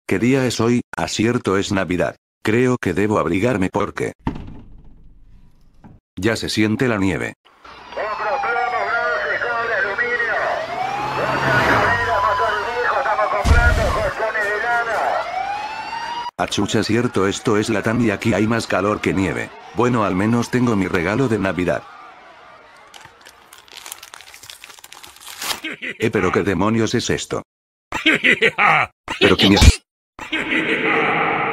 ¿Qué día es hoy? Acierto, es Navidad. Creo que debo abrigarme porque ya se siente la nieve. Compro plomo, bronce, cobre, aluminio. Bolsa de madera, motor viejo, estamos comprando colchones de lana. Achucha, cierto, esto es Latam y aquí hay más calor que nieve. Bueno, al menos tengo mi regalo de Navidad. Pero ¿qué demonios es esto? Pero quién es.